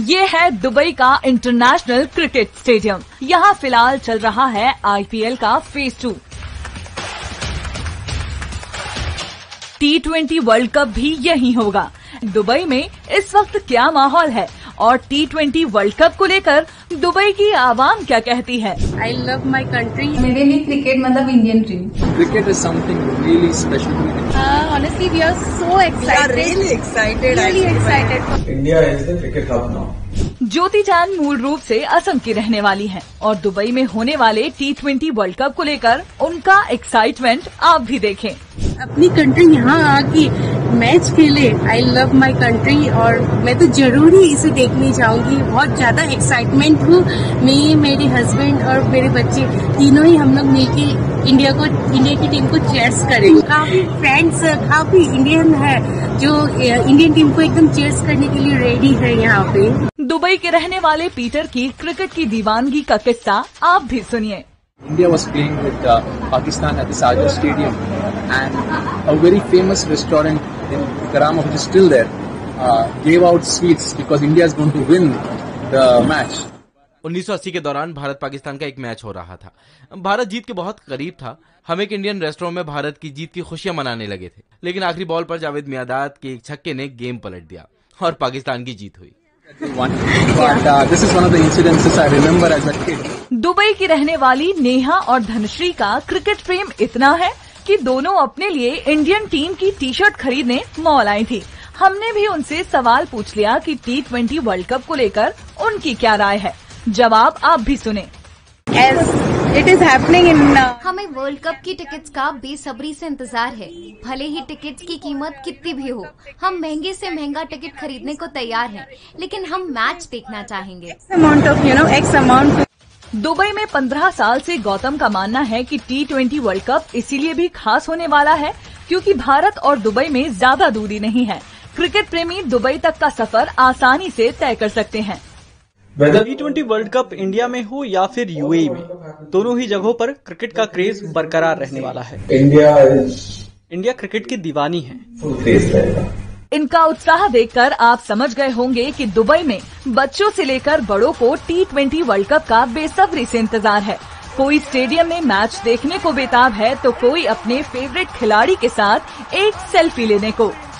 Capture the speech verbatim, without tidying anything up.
ये है दुबई का इंटरनेशनल क्रिकेट स्टेडियम। यहाँ फिलहाल चल रहा है आईपीएल का phase two. T twenty World Cup भी यहीं होगा। दुबई में इस वक्त क्या माहौल है और टी ट्वेंटी वर्ल्ड कप को लेकर दुबई की आवाम क्या कहती है? I love my country. मेरे लिए क्रिकेट मतलब Indian dream. Cricket is something really special to me. Uh, honestly, we are so excited. We are really excited. Really excited. India is the cricket hub now. Jyoti जान मूल रूप से असम की रहने वाली हैं और दुबई में होने वाले टी ट्वेंटी वर्ल्ड कप को लेकर उनका एक्साइटमेंट आप भी देखें। अपनी कंट्री यहाँ आके मैच खेले। आई लव माई कंट्री और मैं तो जरूर ही इसे देखने जाऊंगी। बहुत ज्यादा एक्साइटमेंट हूँ। मैं, मेरे हस्बैंड और मेरे बच्चे तीनों ही हम लोग मिलके इंडिया को इंडिया की टीम को चीयर्स करेंगे। काफी फ्रेंड्स काफी इंडियन है जो इंडियन टीम को एकदम चीयर्स करने के लिए रेडी है यहाँ पे। दुबई के रहने वाले पीटर की क्रिकेट की दीवानगी का किस्सा आप भी सुनिए। India was playing with uh, Pakistan at the Sagar Stadium, and a very famous restaurant in Karama, which is still there, uh, gave out sweets because India is going to win the match. उन्नीस सौ अस्सी के दौरान भारत पाकिस्तान का एक match हो रहा था। भारत जीत के बहुत करीब था। हम एक इंडियन रेस्टोरेंट में भारत की जीत की खुशियां मनाने लगे थे, लेकिन आखिरी बॉल पर जावेद मियादाद के एक छक्के ने गेम पलट दिया और पाकिस्तान की जीत हुई। But uh, this is one of the incidences I remember as a kid. Dubai की रहने वाली नेहा और धनश्री का क्रिकेट प्रेम इतना है कि दोनों अपने लिए इंडियन टीम की टी शर्ट खरीदने मॉल आई थी। हमने भी उनसे सवाल पूछ लिया कि टी ट्वेंटी वर्ल्ड कप को लेकर उनकी क्या राय है। जवाब आप भी सुने। इट इज हैपनिंग इन हमें वर्ल्ड कप की टिकट्स का बेसब्री से इंतजार है। भले ही टिकट्स की कीमत कितनी भी हो, हम महंगे से महंगा टिकट खरीदने को तैयार हैं, लेकिन हम मैच देखना चाहेंगे। Amount of you know X amount. Dubai में पंद्रह साल से गौतम का मानना है कि टी ट्वेंटी वर्ल्ड कप इसीलिए भी खास होने वाला है क्योंकि भारत और दुबई में ज्यादा दूरी नहीं है। क्रिकेट प्रेमी दुबई तक का सफर आसानी से तय कर सकते हैं। T twenty World Cup India में हो या फिर यूएई में, दोनों ही जगहों पर क्रिकेट का क्रेज बरकरार रहने वाला है। India is इंडिया क्रिकेट की दीवानी है। full craze रहेगा। इनका उत्साह देखकर आप समझ गए होंगे कि दुबई में बच्चों से लेकर बड़ों को टी ट्वेंटी वर्ल्ड कप का बेसब्री से इंतजार है। कोई स्टेडियम में मैच देखने को बेताब है तो कोई अपने फेवरेट खिलाड़ी के साथ एक सेल्फी लेने को।